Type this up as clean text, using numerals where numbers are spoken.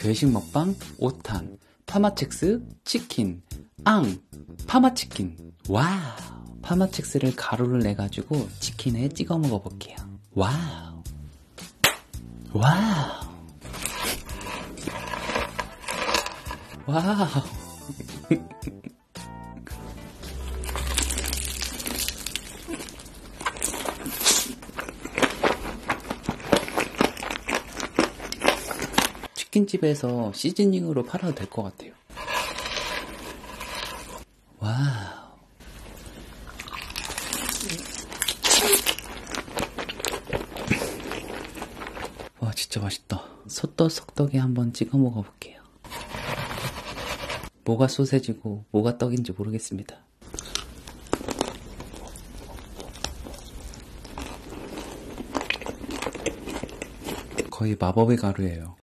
외식 먹방 5탄 파마첵스 치킨 앙 파마치킨. 와우. 파마첵스를 가루를 내가지고 치킨에 찍어 먹어볼게요. 와우. 와우. 와우. 치킨집에서 시즈닝으로 팔아도 될 것 같아요. 와우. 와, 진짜 맛있다. 소떡소떡에 한번 찍어 먹어볼게요. 뭐가 소세지고 뭐가 떡인지 모르겠습니다. 거의 마법의 가루예요.